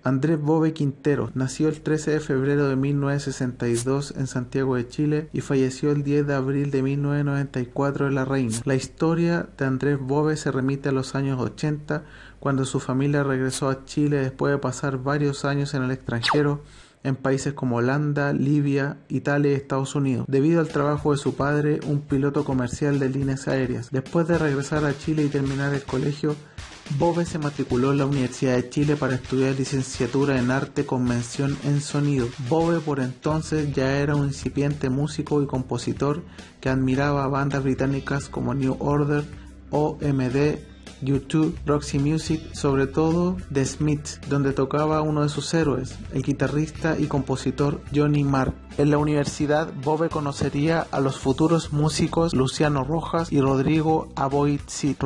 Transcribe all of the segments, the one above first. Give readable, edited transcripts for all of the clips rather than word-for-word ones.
Andrés Bove Quinteros nació el 13 de febrero de 1962 en Santiago de Chile y falleció el 10 de abril de 1994 en La Reina. La historia de Andrés Bove se remite a los años 80, cuando su familia regresó a Chile después de pasar varios años en el extranjero, en países como Holanda, Libia, Italia y Estados Unidos, debido al trabajo de su padre, un piloto comercial de líneas aéreas. Después de regresar a Chile y terminar el colegio, Bove se matriculó en la Universidad de Chile para estudiar licenciatura en arte con mención en sonido. Bove por entonces ya era un incipiente músico y compositor que admiraba a bandas británicas como New Order, OMD, U2, Roxy Music, sobre todo The Smiths, donde tocaba uno de sus héroes, el guitarrista y compositor Johnny Marr. En la universidad, Bove conocería a los futuros músicos Luciano Rojas y Rodrigo Aboititz.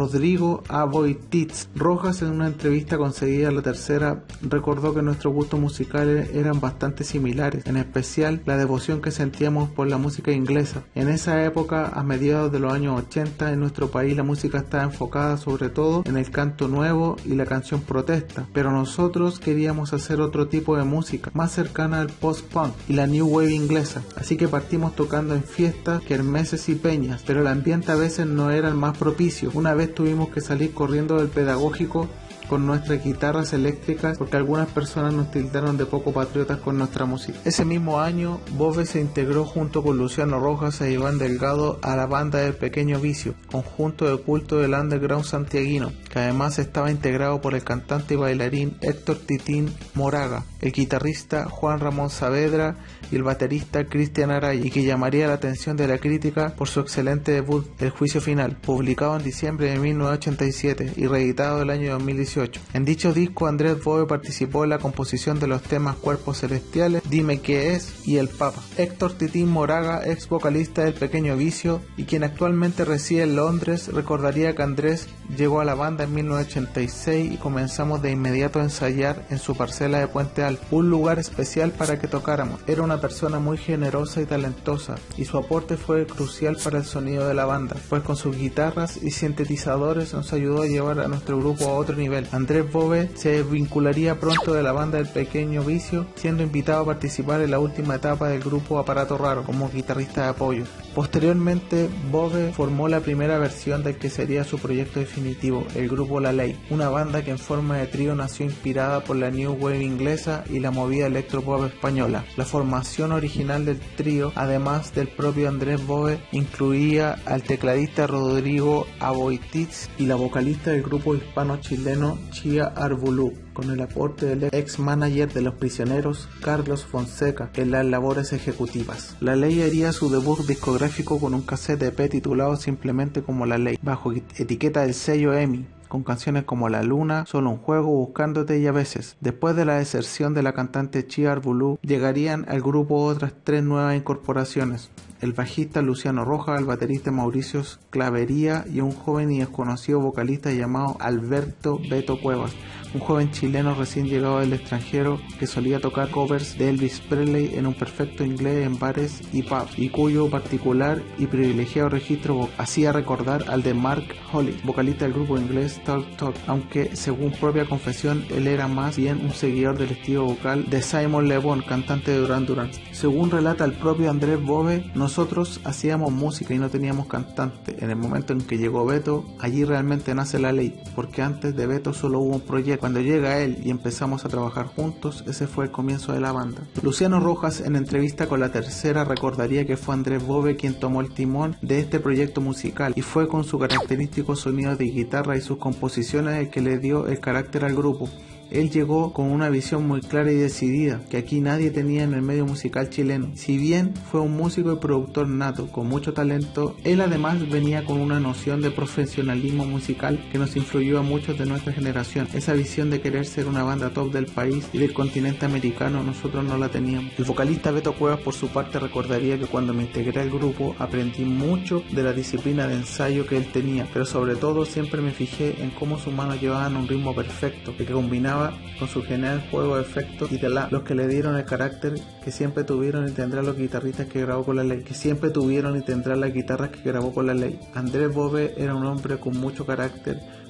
Rojas, en una entrevista concedida a La Tercera, recordó que nuestros gustos musicales eran bastante similares, en especial la devoción que sentíamos por la música inglesa. En esa época, a mediados de los años 80, en nuestro país la música estaba enfocada sobre todo en el canto nuevo y la canción protesta, pero nosotros queríamos hacer otro tipo de música, más cercana al post-punk y la new wave inglesa, así que partimos tocando en fiestas, kermeses y peñas, pero el ambiente a veces no era el más propicio. Una vez tuvimos que salir corriendo del pedagógico con nuestras guitarras eléctricas porque algunas personas nos tildaron de poco patriotas con nuestra música. Ese mismo año, Bove se integró junto con Luciano Rojas e Iván Delgado a la banda del Pequeño Vicio, conjunto de culto del underground santiaguino, que además estaba integrado por el cantante y bailarín Héctor Titín Moraga, el guitarrista Juan Ramón Saavedra y el baterista Cristian Araya, y que llamaría la atención de la crítica por su excelente debut, El Juicio Final, publicado en diciembre de 1987 y reeditado el año 2018. En dicho disco, Andrés Bove participó en la composición de los temas Cuerpos Celestiales, Dime Qué Es y El Papa. Héctor Titín Moraga, ex vocalista del Pequeño Vicio y quien actualmente reside en Londres, recordaría que Andrés llegó a la banda en 1986 y comenzamos de inmediato a ensayar en su parcela de Puente Alto, un lugar especial para que tocáramos. Era una persona muy generosa y talentosa, y su aporte fue crucial para el sonido de la banda, pues con sus guitarras y sintetizadores nos ayudó a llevar a nuestro grupo a otro nivel. Andrés Bove se vincularía pronto de la banda del Pequeño Vicio, siendo invitado a participar en la última etapa del grupo Aparato Raro como guitarrista de apoyo. Posteriormente, Bove formó la primera versión del que sería su proyecto definitivo, el grupo La Ley, una banda que en forma de trío nació inspirada por la new wave inglesa y la movida electropop española. La formación original del trío, además del propio Andrés Bove, incluía al tecladista Rodrigo Aboititz y la vocalista del grupo hispano-chileno Chia Arbulú, con el aporte del ex manager de Los Prisioneros, Carlos Fonseca, en las labores ejecutivas. La Ley haría su debut discográfico con un cassette EP titulado simplemente como La Ley, bajo etiqueta del sello EMI, con canciones como La Luna, Solo un Juego, Buscándote y A Veces. Después de la deserción de la cantante Chia Arbulú, llegarían al grupo otras 3 nuevas incorporaciones: el bajista Luciano Rojas, el baterista Mauricio Clavería y un joven y desconocido vocalista llamado Alberto Beto Cuevas, un joven chileno recién llegado del extranjero que solía tocar covers de Elvis Presley en un perfecto inglés en bares y pubs, y cuyo particular y privilegiado registro hacía recordar al de Mark Holley, vocalista del grupo inglés Talk Talk, aunque según propia confesión él era más bien un seguidor del estilo vocal de Simon Le Bon, cantante de Duran Duran. Según relata el propio Andrés Bove, nosotros hacíamos música y no teníamos cantante. En el momento en que llegó Beto, allí realmente nace La Ley, porque antes de Beto solo hubo un proyecto. Cuando llega él y empezamos a trabajar juntos, ese fue el comienzo de la banda. Luciano Rojas, en entrevista con La Tercera, recordaría que fue Andrés Bove quien tomó el timón de este proyecto musical, y fue con su característico sonido de guitarra y sus composiciones el que le dio el carácter al grupo. Él llegó con una visión muy clara y decidida, que aquí nadie tenía en el medio musical chileno. Si bien fue un músico y productor nato, con mucho talento, él además venía con una noción de profesionalismo musical que nos influyó a muchos de nuestra generación. Esa visión de querer ser una banda top del país y del continente americano, nosotros no la teníamos. El vocalista Beto Cuevas, por su parte, recordaría que cuando me integré al grupo aprendí mucho de la disciplina de ensayo que él tenía, pero sobre todo siempre me fijé en cómo sus manos llevaban un ritmo perfecto, que combinaba con su genial juego de efectos y de los que le dieron el carácter que siempre tuvieron y tendrán los guitarristas que grabó con La Ley, que siempre tuvieron y tendrán las guitarras que grabó con La Ley. Andrés Bove era un hombre con mucho carácter,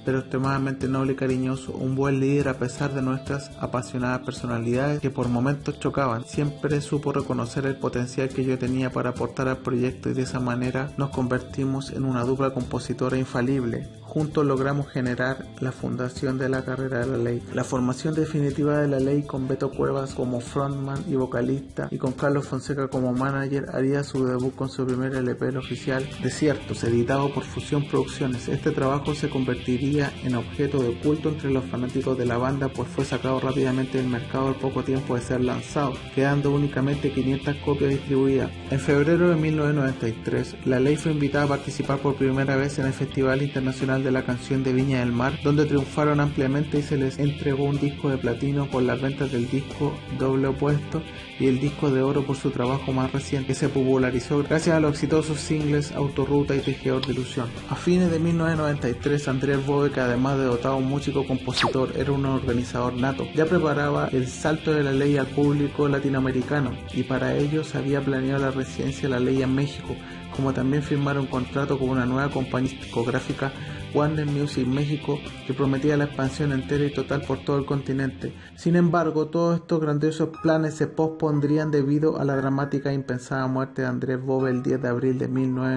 pero extremadamente noble y cariñoso, un buen líder a pesar de nuestras apasionadas personalidades que por momentos chocaban. Siempre supo reconocer el potencial que yo tenía para aportar al proyecto y de esa manera nos convertimos en una dupla compositora infalible. Juntos logramos generar la fundación de la carrera de La Ley. La formación definitiva de La Ley, con Beto Cuevas como frontman y vocalista y con Carlos Fonseca como manager, haría su debut con su primer LP oficial, Desiertos, editado por Fusión Producciones. Este trabajo se convertiría en objeto de culto entre los fanáticos de la banda, pues fue sacado rápidamente del mercado al poco tiempo de ser lanzado, quedando únicamente 500 copias distribuidas. En febrero de 1993, La Ley fue invitada a participar por primera vez en el Festival Internacional de la Canción de Viña del Mar, donde triunfaron ampliamente y se les entregó un disco de platino por las ventas del disco Doble Opuesto y el disco de oro por su trabajo más reciente, que se popularizó gracias a los exitosos singles Autorruta y Tejedor de Ilusión. A fines de 1993, Andrés Bove, que además de dotado músico compositor, era un organizador nato, ya preparaba el salto de La Ley al público latinoamericano y para ello se había planeado la residencia de La Ley en México, como también firmar un contrato con una nueva compañía discográfica, Warner Music México, que prometía la expansión entera y total por todo el continente. Sin embargo, todos estos grandiosos planes se pospondrían debido a la dramática e impensada muerte de Andrés Bove el 10 de abril de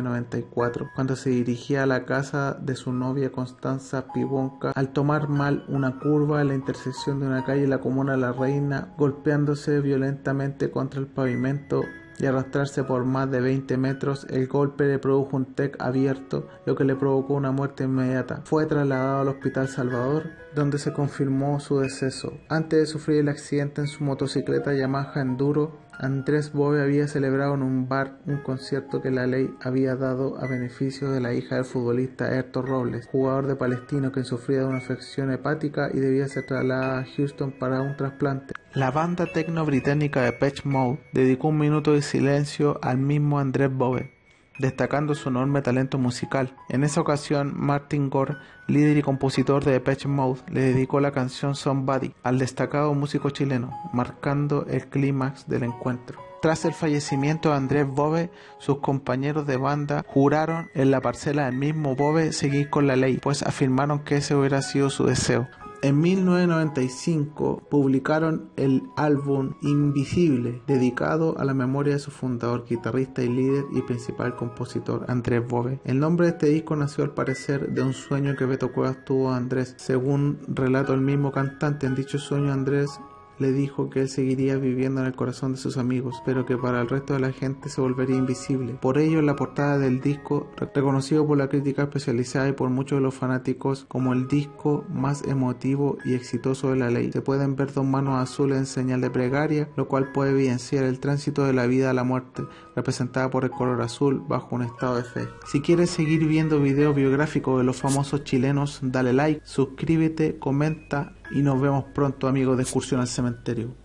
1994, cuando se dirigía a la casa de su novia Constanza Pibonca al tomar mal una curva en la intersección de una calle en la comuna La Reina, golpeándose violentamente contra el pavimento y arrastrarse por más de 20 metros. El golpe le produjo un TEC abierto, lo que le provocó una muerte inmediata. Fue trasladado al Hospital Salvador, donde se confirmó su deceso. Antes de sufrir el accidente en su motocicleta Yamaha Enduro, Andrés Bove había celebrado en un bar un concierto que La Ley había dado a beneficio de la hija del futbolista Héctor Robles, jugador de Palestino que sufría de una afección hepática y debía ser trasladada a Houston para un trasplante. La banda tecno británica Depeche Mode dedicó un minuto de silencio al mismo Andrés Bove, destacando su enorme talento musical. En esa ocasión, Martin Gore, líder y compositor de Depeche Mode, le dedicó la canción Somebody al destacado músico chileno, marcando el clímax del encuentro. Tras el fallecimiento de Andrés Bove, sus compañeros de banda juraron en la parcela del mismo Bove seguir con La Ley, pues afirmaron que ese hubiera sido su deseo. En 1995 publicaron el álbum Invisible, dedicado a la memoria de su fundador, guitarrista y líder y principal compositor, Andrés Bove. El nombre de este disco nació al parecer de un sueño que Beto Cuevas tuvo a Andrés. Según relató el mismo cantante, en dicho sueño Andrés le dijo que él seguiría viviendo en el corazón de sus amigos, pero que para el resto de la gente se volvería invisible. Por ello, en la portada del disco, reconocido por la crítica especializada y por muchos de los fanáticos como el disco más emotivo y exitoso de La Ley, se pueden ver dos manos azules en señal de plegaria, lo cual puede evidenciar el tránsito de la vida a la muerte, representada por el color azul bajo un estado de fe. Si quieres seguir viendo videos biográficos de los famosos chilenos, dale like, suscríbete, comenta y nos vemos pronto, amigos de Excursión al Cementerio.